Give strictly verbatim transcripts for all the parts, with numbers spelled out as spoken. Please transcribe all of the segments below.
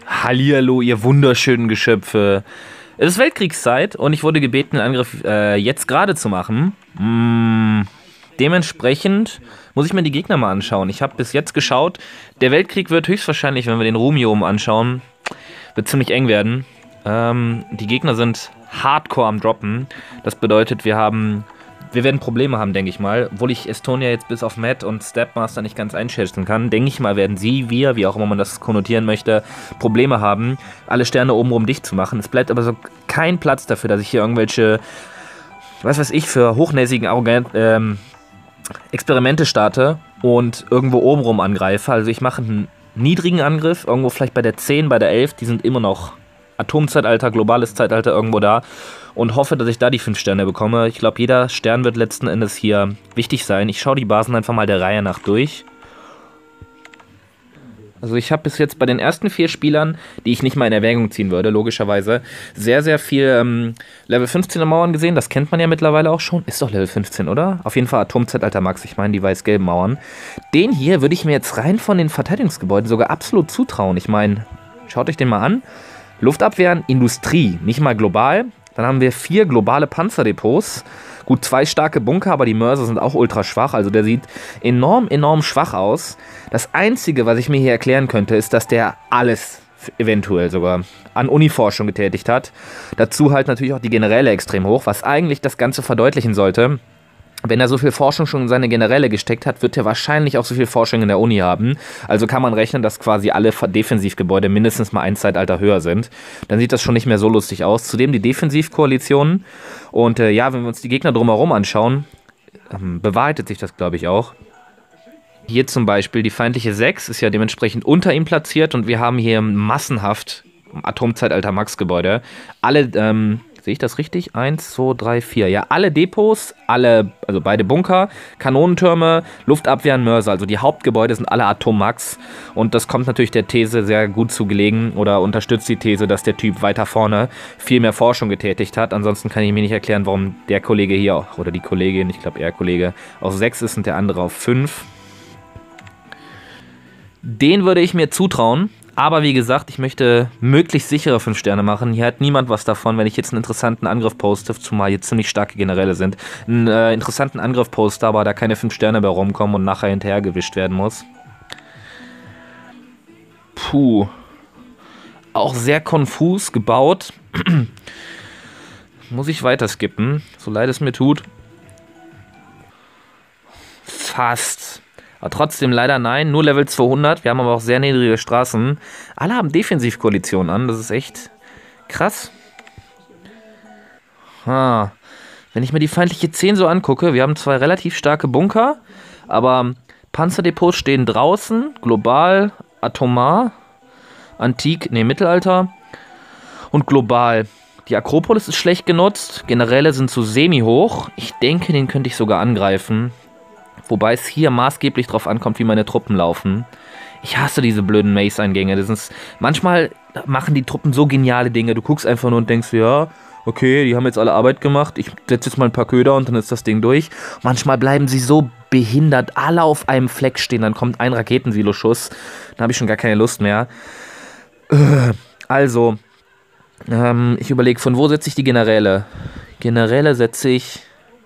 Hallihallo, ihr wunderschönen Geschöpfe. Es ist Weltkriegszeit und ich wurde gebeten, den Angriff äh, jetzt gerade zu machen. Mm, dementsprechend muss ich mir die Gegner mal anschauen. Ich habe bis jetzt geschaut, der Weltkrieg wird höchstwahrscheinlich, wenn wir den Ruhm hier oben anschauen, wird ziemlich eng werden. Ähm, die Gegner sind hardcore am Droppen. Das bedeutet, wir haben... Wir werden Probleme haben, denke ich mal. Obwohl ich Estonia jetzt bis auf Matt und Stepmaster nicht ganz einschätzen kann, denke ich mal, werden sie, wir, wie auch immer man das konnotieren möchte, Probleme haben, alle Sterne obenrum dicht zu machen. Es bleibt aber so kein Platz dafür, dass ich hier irgendwelche, was weiß ich, für hochnäsigen Arrogant, ähm, Experimente starte und irgendwo obenrum angreife. Also ich mache einen niedrigen Angriff, irgendwo vielleicht bei der zehn, bei der elf, die sind immer noch Atomzeitalter, globales Zeitalter irgendwo da und hoffe, dass ich da die fünf Sterne bekomme. Ich glaube, jeder Stern wird letzten Endes hier wichtig sein. Ich schaue die Basen einfach mal der Reihe nach durch. Also ich habe bis jetzt bei den ersten vier Spielern, die ich nicht mal in Erwägung ziehen würde, logischerweise, sehr, sehr viel ähm, Level fünfzehner Mauern gesehen. Das kennt man ja mittlerweile auch schon. Ist doch Level fünfzehn, oder? Auf jeden Fall Atomzeitalter Max. Ich meine die weiß-gelben Mauern. Den hier würde ich mir jetzt rein von den Verteidigungsgebäuden sogar absolut zutrauen. Ich meine, schaut euch den mal an. Luftabwehren, Industrie, nicht mal global. Dann haben wir vier globale Panzerdepots. Gut, zwei starke Bunker, aber die Mörser sind auch ultra schwach. Also der sieht enorm, enorm schwach aus. Das Einzige, was ich mir hier erklären könnte, ist, dass der alles eventuell sogar an Uniforschung getätigt hat. Dazu halt natürlich auch die Generäle extrem hoch, was eigentlich das Ganze verdeutlichen sollte. Wenn er so viel Forschung schon in seine Generäle gesteckt hat, wird er wahrscheinlich auch so viel Forschung in der Uni haben. Also kann man rechnen, dass quasi alle Defensivgebäude mindestens mal ein Zeitalter höher sind. Dann sieht das schon nicht mehr so lustig aus. Zudem die Defensivkoalitionen. Und äh, ja, wenn wir uns die Gegner drumherum anschauen, ähm, bewahrheitet sich das, glaube ich, auch. Hier zum Beispiel die feindliche sechs ist ja dementsprechend unter ihm platziert. Und wir haben hier massenhaft Atomzeitalter Max-Gebäude. Alle, ähm... Sehe ich das richtig? Eins, zwei, drei, vier. Ja, alle Depots, alle, also beide Bunker, Kanonentürme, Luftabwehren, Mörser. Also die Hauptgebäude sind alle Atommax. Und das kommt natürlich der These sehr gut zu gelegen oder unterstützt die These, dass der Typ weiter vorne viel mehr Forschung getätigt hat. Ansonsten kann ich mir nicht erklären, warum der Kollege hier, oder die Kollegin, ich glaube eher Kollege, auf sechs ist und der andere auf fünf. Den würde ich mir zutrauen. Aber wie gesagt, ich möchte möglichst sichere fünf Sterne machen. Hier hat niemand was davon, wenn ich jetzt einen interessanten Angriff poste, zumal hier ziemlich starke Generäle sind. Einen äh, interessanten Angriff poste, aber da keine fünf Sterne mehr rumkommen und nachher hinterher gewischt werden muss. Puh. Auch sehr konfus gebaut. Muss ich weiter skippen, so leid es mir tut. Fast. Aber trotzdem leider nein, nur Level zweihundert. Wir haben aber auch sehr niedrige Straßen. Alle haben Defensivkoalitionen an, das ist echt krass. Ah. Wenn ich mir die feindliche zehn so angucke, wir haben zwei relativ starke Bunker, aber Panzerdepots stehen draußen, global, atomar, antik, ne, Mittelalter und global. Die Akropolis ist schlecht genutzt, Generäle sind so semi-hoch. Ich denke, den könnte ich sogar angreifen. Wobei es hier maßgeblich drauf ankommt, wie meine Truppen laufen. Ich hasse diese blöden Mace-Eingänge. Das ist, manchmal machen die Truppen so geniale Dinge. Du guckst einfach nur und denkst, ja, okay, die haben jetzt alle Arbeit gemacht. Ich setze jetzt mal ein paar Köder und dann ist das Ding durch. Manchmal bleiben sie so behindert, alle auf einem Fleck stehen. Dann kommt ein Raketensiloschuss. Dann habe ich schon gar keine Lust mehr. Also, ähm, ich überlege, von wo setze ich die Generäle? Generäle setze ich...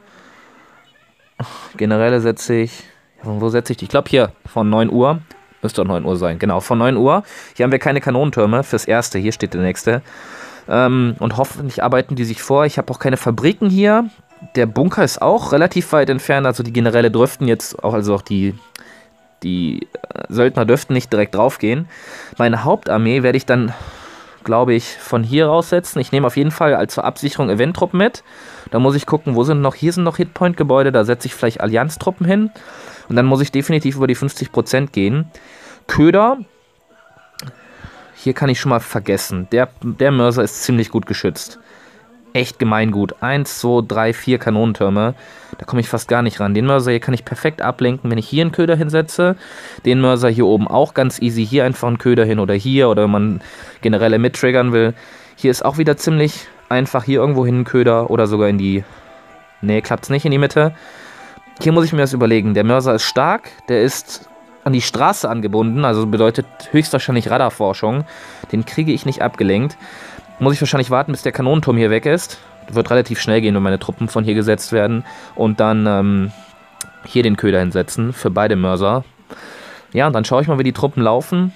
Generäle setze ich, wo setze ich die? Ich glaube hier, von neun Uhr, müsste doch neun Uhr sein, genau, von neun Uhr. Hier haben wir keine Kanonentürme fürs erste, hier steht der nächste. Ähm, und hoffentlich arbeiten die sich vor. Ich habe auch keine Fabriken hier. Der Bunker ist auch relativ weit entfernt, also die Generäle dürften jetzt, auch also auch die, die äh, Söldner dürften nicht direkt draufgehen. Meine Hauptarmee werde ich dann, glaube ich, von hier raussetzen. Ich nehme auf jeden Fall als zur Absicherung Eventtruppen mit. Da muss ich gucken, wo sind noch, hier sind noch Hitpoint-Gebäude, da setze ich vielleicht Allianztruppen hin. Und dann muss ich definitiv über die fünfzig Prozent gehen. Köder, hier kann ich schon mal vergessen. Der, der Mörser ist ziemlich gut geschützt. Echt gemeingut. Eins, zwei, drei, vier Kanonentürme. Da komme ich fast gar nicht ran. Den Mörser hier kann ich perfekt ablenken, wenn ich hier einen Köder hinsetze. Den Mörser hier oben auch ganz easy. Hier einfach einen Köder hin oder hier. Oder wenn man Generäle mittriggern will. Hier ist auch wieder ziemlich einfach. Hier irgendwo hin einen Köder oder sogar in die... Nee, klappt es nicht in die Mitte. Hier muss ich mir das überlegen. Der Mörser ist stark. Der ist an die Straße angebunden, also bedeutet höchstwahrscheinlich Radarforschung. Den kriege ich nicht abgelenkt. Muss ich wahrscheinlich warten, bis der Kanonenturm hier weg ist. Wird relativ schnell gehen, wenn meine Truppen von hier gesetzt werden. Und dann ähm, hier den Köder hinsetzen für beide Mörser. Ja, und dann schaue ich mal, wie die Truppen laufen.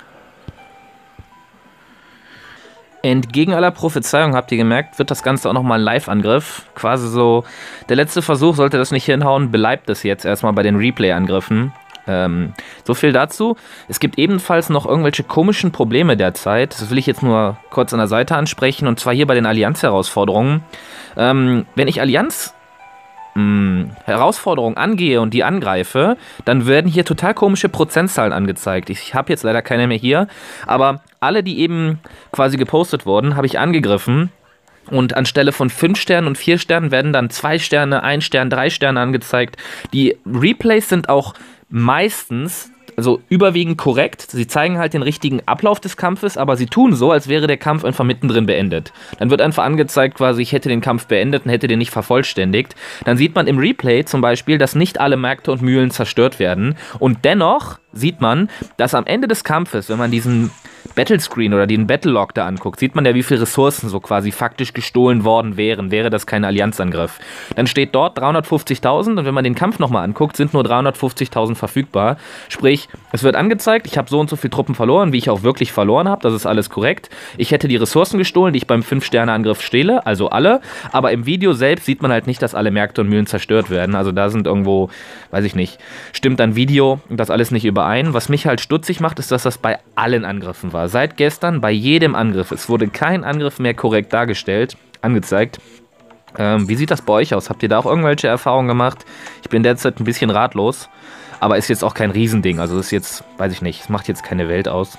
Entgegen aller Prophezeiung, habt ihr gemerkt, wird das Ganze auch nochmal ein Live-Angriff. Quasi so, der letzte Versuch, sollte das nicht hinhauen, beleibt es jetzt erstmal bei den Replay-Angriffen. Ähm, so viel dazu. Es gibt ebenfalls noch irgendwelche komischen Probleme derzeit. Das will ich jetzt nur kurz an der Seite ansprechen, und zwar hier bei den Allianz-Herausforderungen. Ähm, wenn ich Allianz Herausforderungen angehe und die angreife, dann werden hier total komische Prozentzahlen angezeigt. Ich habe jetzt leider keine mehr hier, aber alle, die eben quasi gepostet wurden, habe ich angegriffen, und anstelle von fünf Sternen und vier Sternen werden dann zwei Sterne, ein Stern, drei Sterne angezeigt. Die Replays sind auch meistens, also überwiegend korrekt. Sie zeigen halt den richtigen Ablauf des Kampfes, aber sie tun so, als wäre der Kampf einfach mittendrin beendet. Dann wird einfach angezeigt, quasi, ich hätte den Kampf beendet und hätte den nicht vervollständigt. Dann sieht man im Replay zum Beispiel, dass nicht alle Märkte und Mühlen zerstört werden. Und dennoch sieht man, dass am Ende des Kampfes, wenn man diesen Battlescreen oder den Battlelog da anguckt, sieht man ja, wie viele Ressourcen so quasi faktisch gestohlen worden wären, wäre das kein Allianzangriff. Dann steht dort dreihundertfünfzigtausend, und wenn man den Kampf nochmal anguckt, sind nur dreihundertfünfzigtausend verfügbar. Sprich, es wird angezeigt, ich habe so und so viele Truppen verloren, wie ich auch wirklich verloren habe, das ist alles korrekt. Ich hätte die Ressourcen gestohlen, die ich beim fünf Sterne Angriff stehle, also alle, aber im Video selbst sieht man halt nicht, dass alle Märkte und Mühlen zerstört werden. Also da sind irgendwo, weiß ich nicht, stimmt dann Video und das alles nicht überein. Was mich halt stutzig macht, ist, dass das bei allen Angriffen war. Seit gestern bei jedem Angriff. Es wurde kein Angriff mehr korrekt dargestellt, angezeigt. Ähm, wie sieht das bei euch aus? Habt ihr da auch irgendwelche Erfahrungen gemacht? Ich bin derzeit ein bisschen ratlos, aber ist jetzt auch kein Riesending. Also ist jetzt, weiß ich nicht, es macht jetzt keine Welt aus.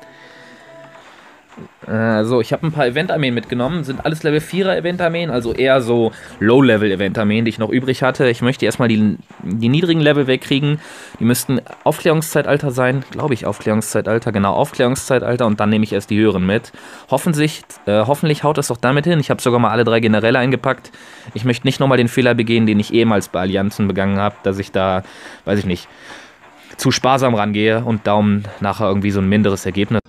Äh, so, ich habe ein paar Eventarmeen mitgenommen. Sind alles Level vierer Eventarmeen, also eher so Low-Level Eventarmeen, die ich noch übrig hatte. Ich möchte erstmal die, die niedrigen Level wegkriegen. Die müssten Aufklärungszeitalter sein. Glaube ich, Aufklärungszeitalter. Genau, Aufklärungszeitalter. Und dann nehme ich erst die höheren mit. Hoffentlich, äh, hoffentlich haut das doch damit hin. Ich habe sogar mal alle drei Generäle eingepackt. Ich möchte nicht nochmal den Fehler begehen, den ich ehemals bei Allianzen begangen habe, dass ich da, weiß ich nicht, zu sparsam rangehe und darum nachher irgendwie so ein minderes Ergebnis.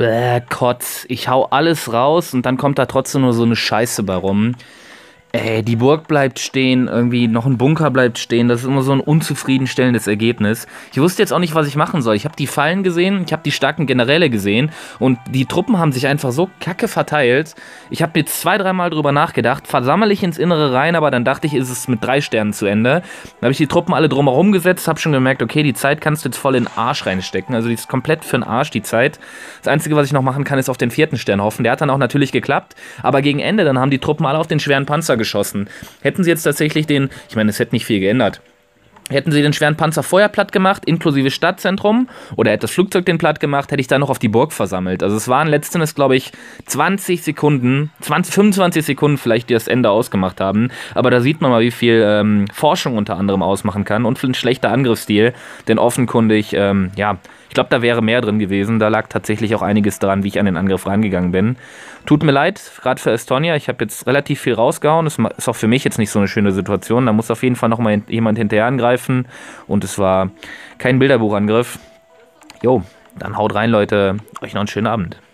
Bäh, Kotz. Ich hau alles raus und dann kommt da trotzdem nur so eine Scheiße bei rum. Ey, die Burg bleibt stehen, irgendwie noch ein Bunker bleibt stehen. Das ist immer so ein unzufriedenstellendes Ergebnis. Ich wusste jetzt auch nicht, was ich machen soll. Ich habe die Fallen gesehen, ich habe die starken Generäle gesehen und die Truppen haben sich einfach so kacke verteilt. Ich habe jetzt zwei, dreimal drüber nachgedacht, versammle ich ins Innere rein, aber dann dachte ich, ist es mit drei Sternen zu Ende. Dann habe ich die Truppen alle drumherum gesetzt, habe schon gemerkt, okay, die Zeit kannst du jetzt voll in den Arsch reinstecken. Also die ist komplett für den Arsch, die Zeit. Das Einzige, was ich noch machen kann, ist auf den vierten Stern hoffen. Der hat dann auch natürlich geklappt, aber gegen Ende, dann haben die Truppen alle auf den schweren Panzer geschossen. Hätten sie jetzt tatsächlich den, ich meine, es hätte nicht viel geändert, hätten sie den schweren Panzer vorher platt gemacht, inklusive Stadtzentrum, oder hätte das Flugzeug den platt gemacht, hätte ich dann noch auf die Burg versammelt. Also es waren letztendlich, glaube ich, zwanzig Sekunden, zwanzig, fünfundzwanzig Sekunden vielleicht, die das Ende ausgemacht haben. Aber da sieht man mal, wie viel ähm, Forschung unter anderem ausmachen kann und ein schlechter Angriffsstil, denn offenkundig, ähm, ja, ich glaube, da wäre mehr drin gewesen. Da lag tatsächlich auch einiges daran, wie ich an den Angriff rangegangen bin. Tut mir leid, gerade für Estonia. Ich habe jetzt relativ viel rausgehauen. Das ist auch für mich jetzt nicht so eine schöne Situation. Da muss auf jeden Fall nochmal jemand hinterher angreifen. Und es war kein Bilderbuchangriff. Jo, dann haut rein, Leute. Euch noch einen schönen Abend.